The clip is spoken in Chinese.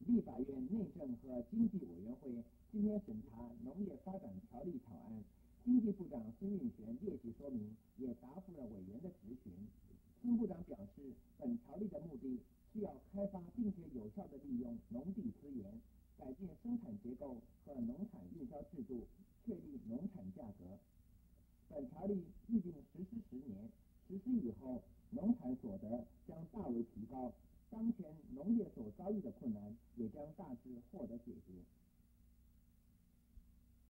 立法院内政和经济委员会今天审查农业发展条例草案，经济部长孙运璇列举说明，也答复了委员的质询。孙部长表示，本条例的目的是要开发并且有效地利用农地资源，改进生产结构和农产运销制度，确立农产价格。本条例预定实施10年，实施以后，农产所得将大为提高，当前农业所遭遇的困难也将大致获得解决。